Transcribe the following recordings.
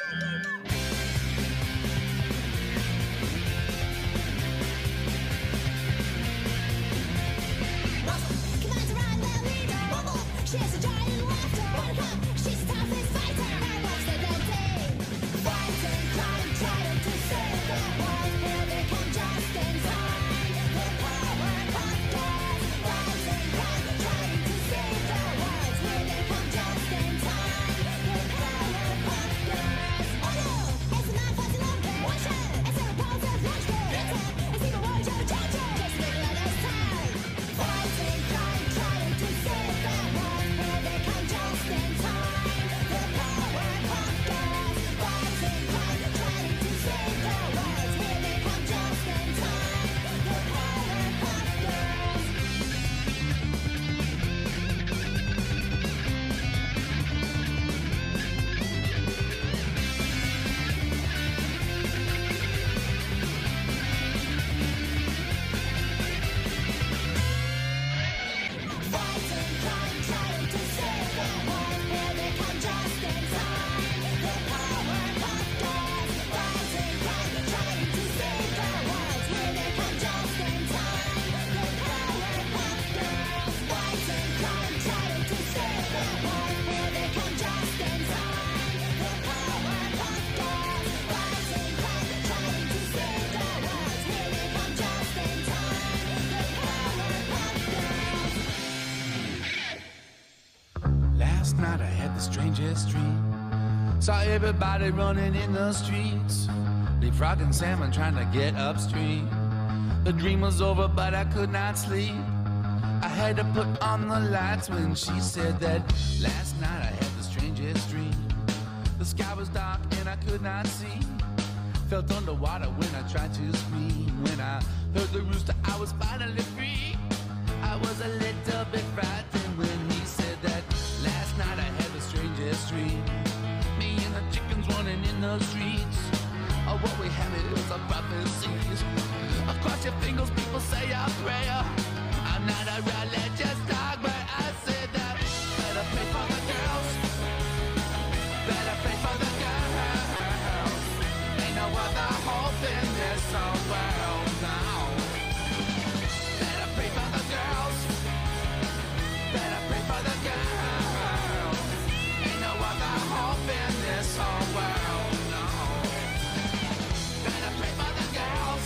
Last night I had the strangest dream. Saw everybody running in the streets, leapfrogging salmon trying to get upstream. The dream was over but I could not sleep. I had to put on the lights when she said that. Last night I had the strangest dream. The sky was dark and I could not see. Felt underwater when I tried to scream. When I heard the rooster I was finally free. I was a little bit frightened when he said that. Last night I had the strangest dream. Me and the chickens running in the streets. Oh, what we have is a prophecy. Across your fingers people say a prayer. I'm not a religious dog, but I said that. Better pray for the girls. Better pray for the girls. Ain't no other hope in this whole world now. Better pray for the girls. Better pray for the girls. Ain't no other hope in this whole world, no. Better pray for the girls.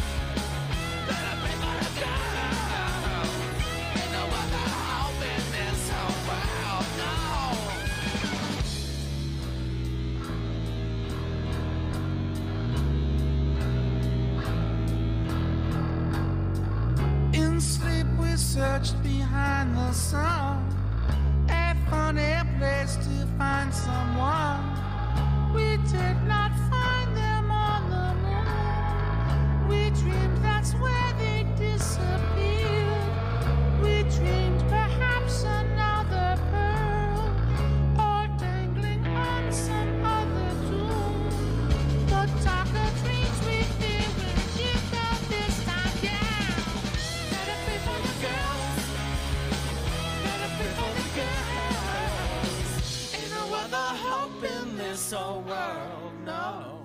Better pray for the girls. Ain't no other hope in this whole world, no. In sleep we searched behind the sun, a funny place to find someone. We did not find them on the moon. We dreamed that's where they disappeared. We dreamed perhaps another pearl, or dangling on some other tomb. The darker dreams we fear will give out this time, yeah. Better pray for the girls. Better pray for the girls. Ain't no other hope in this whole world, no.